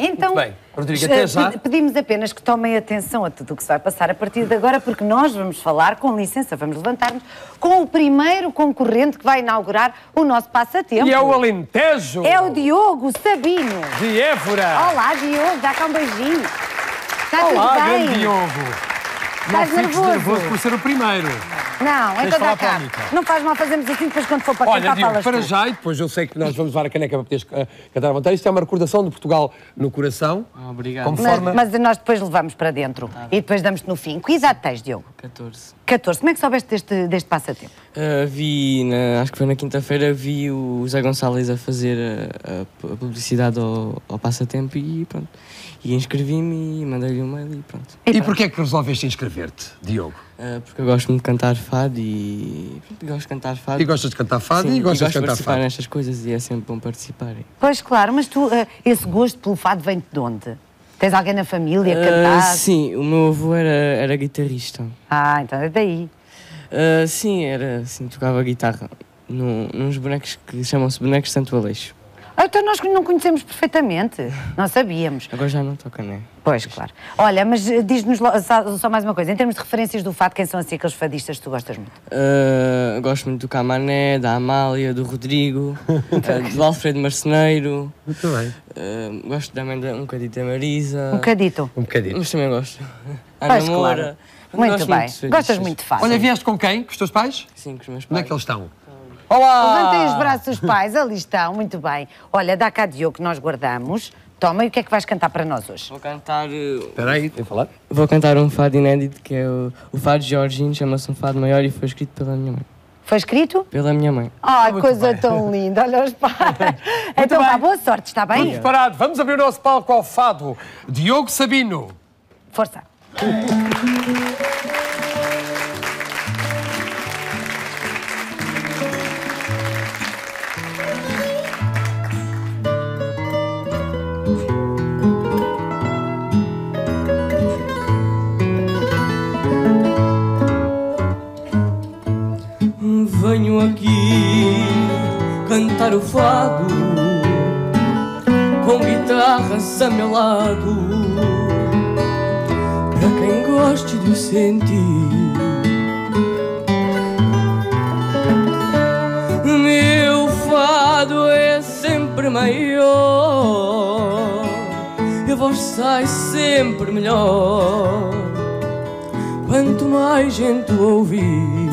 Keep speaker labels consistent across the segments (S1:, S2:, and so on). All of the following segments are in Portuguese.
S1: bem, então...
S2: Muito bem. Rodrigo, até já.
S1: Pedimos apenas que tomem atenção a tudo o que se vai passar a partir de agora, porque nós vamos falar, com licença, vamos levantar-nos, com o primeiro concorrente que vai inaugurar o nosso passatempo.
S2: E é o Alentejo.
S1: É o Diogo Sabino.
S2: De Évora.
S1: Olá, Diogo, dá cá um beijinho. Está
S2: Olá,
S1: tudo bem?
S2: grande Diogo.
S1: Estás
S2: não fiques
S1: nervoso?
S2: nervoso por ser o primeiro.
S1: Não,
S2: Tens
S1: então
S2: de falar
S1: dá cá.
S2: para a Anitta.
S1: Não faz mal fazermos assim, depois quando for para
S2: Olha,
S1: cantar
S2: Diogo,
S1: falas
S2: para
S1: tu.
S2: já, e depois eu sei que nós vamos levar a caneca para poderes cantar à vontade. Isto é uma recordação de Portugal no coração.
S3: Obrigado.
S2: Como forma...
S1: Mas nós depois levamos para dentro e depois damos-te no fim. Que idade tens, Diogo?
S3: 14.
S1: 14. Como é que soubeste deste passatempo?
S3: Acho que foi na quinta-feira, vi o Zé Gonçalves a fazer a publicidade ao passatempo e pronto. E inscrevi-me e mandei-lhe um mail e pronto.
S2: E porquê é que resolveste inscrever-te, Diogo?
S3: Porque eu gosto muito de cantar fado e gosto de cantar fado.
S2: E gostas de cantar fado?
S3: Sim,
S2: E gostas de
S3: gosto de
S2: cantar
S3: participar
S2: fado?
S3: nestas coisas e é sempre bom participar.
S1: Pois, claro, mas tu, esse gosto pelo fado vem de onde? Tens alguém na família que cantasse?
S3: Sim, o meu avô era guitarrista.
S1: Ah, então é daí.
S3: Sim, tocava guitarra nos bonecos que chamam-se bonecos de Santo Aleixo.
S1: Então nós não conhecemos perfeitamente, não sabíamos.
S3: Agora já não toca, não é?
S1: Pois, claro. Olha, mas diz-nos só mais uma coisa, em termos de referências do fado, quem são assim aqueles fadistas que tu gostas muito?
S3: Gosto muito do Camané, da Amália, do Rodrigo, do Alfredo Marceneiro.
S2: Muito bem.
S3: Gosto também um bocadinho da Marisa.
S1: Um bocadito.
S2: Um bocadinho.
S3: Mas também gosto.
S1: Pois,
S3: Ana Moura.
S1: claro. Muito bem. Gostas muito de fado.
S2: Olha, vieste com quem? Com os teus pais?
S3: Sim, com os meus pais.
S2: Onde é que eles estão? Olá!
S1: Levantem os braços dos pais, ali estão, muito bem. Olha, dá cá Diogo que nós guardamos. Toma, e o que é que vais cantar para nós hoje?
S3: Vou cantar...
S2: Espera aí, tem que falar?
S3: Vou cantar um fado inédito, que é o fado de Jorginho, chama-se um fado maior e foi escrito pela minha mãe.
S1: Foi escrito?
S3: Pela minha mãe.
S1: Ai,
S2: Muito
S1: coisa
S2: bem.
S1: tão linda, olha os pais. Então
S2: bem.
S1: vá, boa sorte, está
S2: Tudo
S1: bem?
S2: preparado. Vamos abrir o nosso palco ao fado. Diogo Sabino.
S1: Força.
S3: Venho aqui cantar o fado com guitarras a meu lado, para quem goste de o sentir. Meu fado é sempre maior e a voz sai sempre melhor quanto mais gente o ouvir.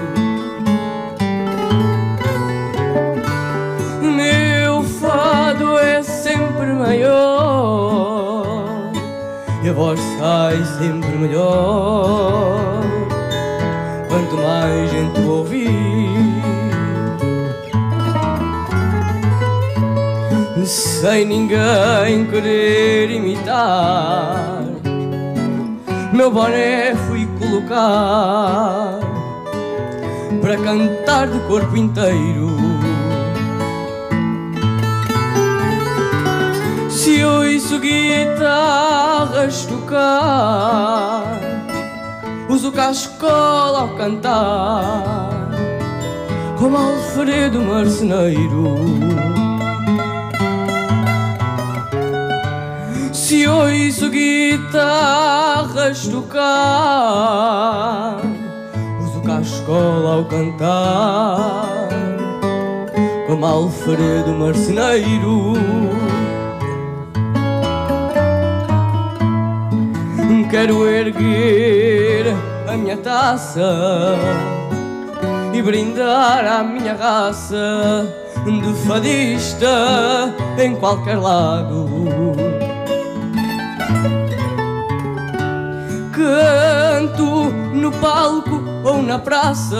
S3: Meu fado é sempre maior e a voz sai sempre melhor quanto mais gente o ouvir. Sem ninguém querer imitar, meu boné fui colocar para cantar de corpo inteiro. Se ouço guitarras tocar, uso cascola ao cantar, como Alfredo Marceneiro. Se ouço guitarras tocar, uso cascola ao cantar, como Alfredo Marceneiro. Quero erguer a minha taça e brindar à minha raça de fadista em qualquer lado. Canto no palco ou na praça,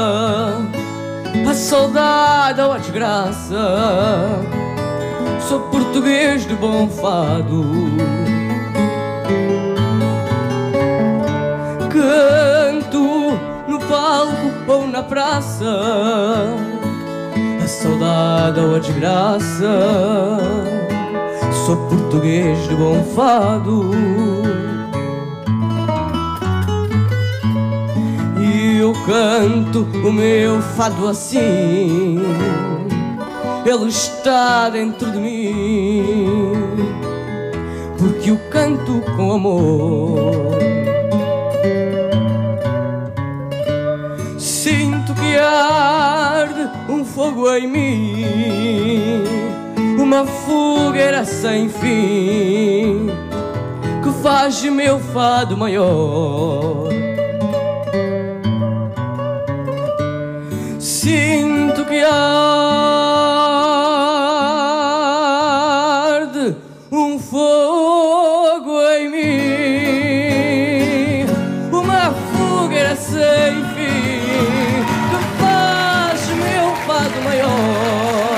S3: a saudade ou a desgraça. Sou português de bom fado. Canto no palco ou na praça, a saudade ou a desgraça. Sou português de bom fado. E eu canto o meu fado assim, ele está dentro de mim. porque eu canto com amor. Sinto que arde um fogo em mim, uma fogueira sem fim, que faz meu fado maior. Sinto que arde um fogo em mim, uma fogueira sem fim, que faz meu fado maior.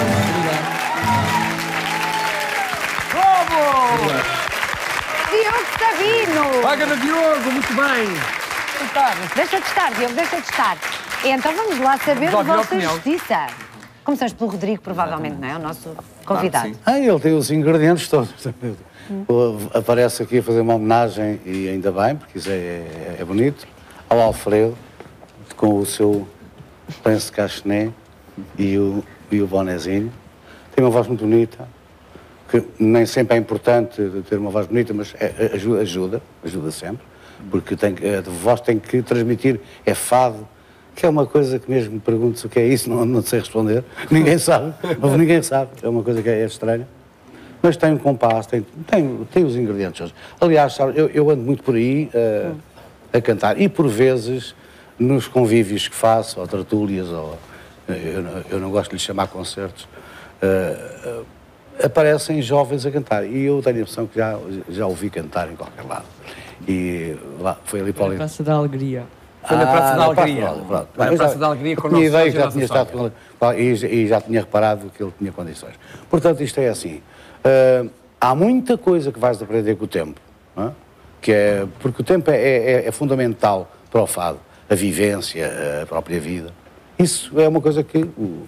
S2: Bravo!
S1: Diogo Sabino!
S2: Paga no Diogo, muito bem.
S1: Deixa de estar, Diogo, deixa de estar. Então vamos lá saber a vossa
S2: opinião.
S1: justiça. Começamos pelo Rodrigo, provavelmente, não é? O nosso convidado.
S4: Ele tem os ingredientes todos. Aparece aqui a fazer uma homenagem, e ainda bem, porque isso é bonito, ao Alfredo, com o seu penso cachené e o bonezinho. Tem uma voz muito bonita, que nem sempre é importante ter uma voz bonita, mas ajuda sempre, porque a voz tem que transmitir, é fado, que é uma coisa que mesmo me pergunto se o que é isso, não sei responder. Ninguém sabe, ninguém sabe, é uma coisa que é estranha. Mas tem um compasso, tem os ingredientes hoje. Aliás, sabe, eu ando muito por aí a cantar, e por vezes, nos convívios que faço, ou tertúlias, ou eu não gosto de lhe chamar concertos, aparecem jovens a cantar, e eu tenho a impressão que já ouvi cantar em qualquer lado. E lá, foi ali para
S3: A Praça da Alegria.
S2: Foi na Praça da Alegria. Na Praça da Alegria com o nosso
S4: ideia que já tinha estado com ele, e já tinha reparado que ele tinha condições. Portanto, isto é assim. Há muita coisa que vais aprender com o tempo, não é? Porque o tempo é fundamental para o fado, a vivência, a própria vida. Isso é uma coisa que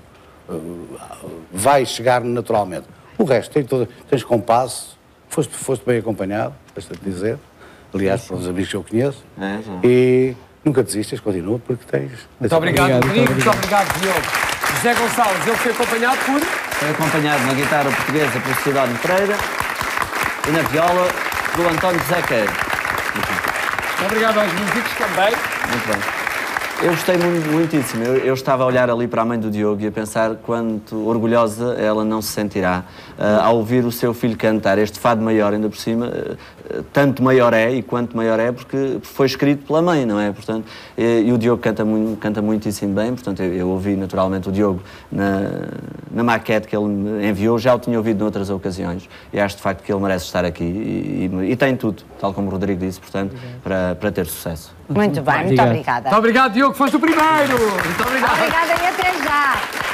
S4: vai chegar naturalmente. O resto, tens compasso, foste bem acompanhado, deixa-te dizer, aliás, pelos amigos que eu conheço, e nunca desistas, continua, porque tens...
S2: Muito obrigado, Rodrigo, muito obrigado, Diogo. José Gonçalves, ele foi acompanhado por...
S5: Foi acompanhado na guitarra portuguesa por Sidónio Pereira e na viola do António José Queiro.
S2: Muito obrigado aos músicos também.
S5: Muito bem. Eu gostei muitíssimo. Eu estava a olhar ali para a mãe do Diogo e a pensar quanto orgulhosa ela não se sentirá ao ouvir o seu filho cantar este fado maior, ainda por cima. Tanto maior é, e quanto maior é, porque foi escrito pela mãe, não é? Portanto, e o Diogo canta muitíssimo bem, portanto, eu ouvi naturalmente o Diogo na maquete que ele me enviou, já o tinha ouvido noutras ocasiões, e acho de facto que ele merece estar aqui, e tem tudo, tal como o Rodrigo disse, portanto, para ter sucesso.
S1: Muito bem, muito obrigada.
S2: Muito obrigado, Diogo, foste o primeiro! Muito obrigado!
S1: Obrigada e até já!